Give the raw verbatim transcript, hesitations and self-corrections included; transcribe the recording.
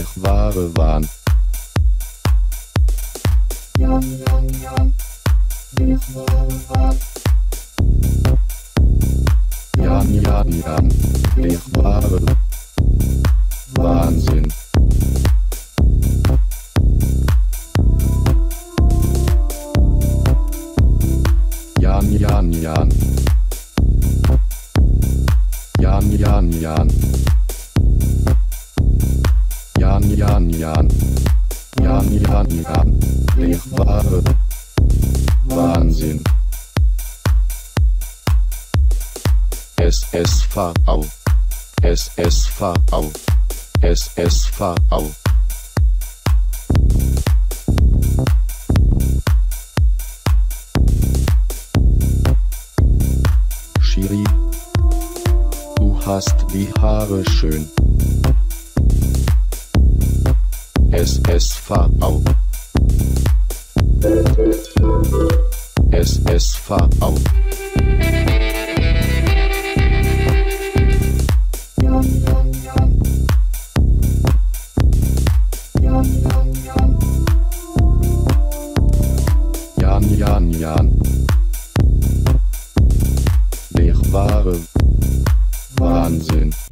wahre Wahn. Jan, Jan, Jan, der wahre Wahn. Jan, Jan, Jan, der wahre Wahnsinn. Jan, Jan, Jan. Jan, Jan, Jan. Jan, Jan, Jan. Jan, Jan, Jan. Der wahre Wahnsinn. S S V, S S V, S S V. Schiri, du hast die Haare schön. S S V, S S V. Jan, Jan, Jan. Jan, Jan, Jan. Jan, Jan, Jan. Der wahre Wahnsinn.